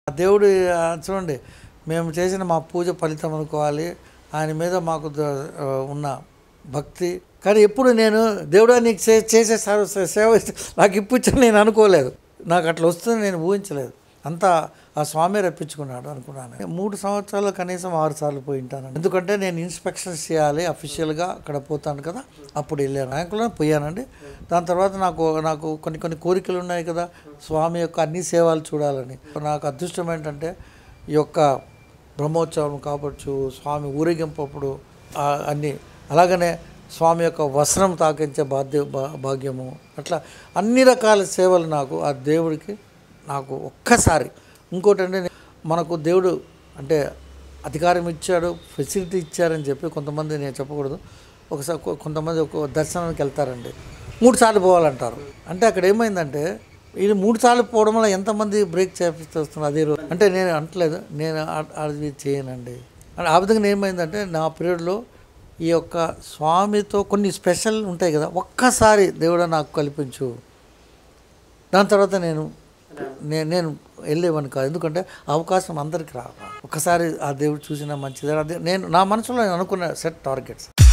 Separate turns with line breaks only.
దేవుడు చూడండి మేము చేసిన మా పూజ ఫలితం అనుకోవాలి. ఆయన మీద మాకు ఉన్న భక్తి. కానీ ఎప్పుడు నేను దేవుడా నీకు చేసే సేవ నాకు ఇప్పించని నేను అనుకోలేదు. నాకు అట్లా వస్తుందని నేను ఊహించలేదు. అంతా ఆ స్వామి రప్పించుకున్నాడు అనుకున్నాను. 3 సంవత్సరాలు కనీసం 6 సార్లు పోయి ఉంటాను. ఎందుకంటే నేను ఇన్స్పెక్షన్స్ చేయాలి అఫీషియల్గా అక్కడ పోతాను కదా, అప్పుడు వెళ్ళాను. ర్యాంకులో పోయానండి. దాని తర్వాత నాకు కొన్ని కోరికలు ఉన్నాయి కదా, స్వామి యొక్క అన్ని సేవలు చూడాలని. నాకు అదృష్టం ఏంటంటే ఈ యొక్క బ్రహ్మోత్సవం కావచ్చు, స్వామి ఊరేగింపప్పుడు అన్నీ, అలాగనే స్వామి యొక్క వస్త్రం తాకించే భాగ్యము, అట్లా అన్ని రకాల సేవలు నాకు ఆ దేవుడికి నాకు ఒక్కసారి. ఇంకోటి అంటే మనకు దేవుడు అంటే అధికారం ఇచ్చాడు, ఫెసిలిటీ ఇచ్చారని చెప్పి కొంతమంది, నేను చెప్పకూడదు, ఒకసారి కొంతమంది ఒక దర్శనానికి వెళ్తారండి, 3 సార్లు పోవాలంటారు. అంటే అక్కడ ఏమైందంటే ఇది 3 సార్లు పోవడం వల్ల ఎంతమంది బ్రేక్ చేస్తున్నారు అదే రోజు. అంటే నేను అంటలేదు, నేను అది చేయనండి. ఆ విధంగా ఏమైందంటే నా పీరియడ్లో ఈ యొక్క స్వామితో కొన్ని స్పెషల్ ఉంటాయి కదా, ఒక్కసారి దేవుడు నాకు కల్పించు, దాని తర్వాత నేను వెళ్ళేవాడిని కాదు. ఎందుకంటే అవకాశం అందరికి రావాలి. ఒక్కసారి ఆ దేవుడు చూసినా మంచిది. అదే నేను నా మనసులో అనుకున్న సెట్ టార్గెట్స్.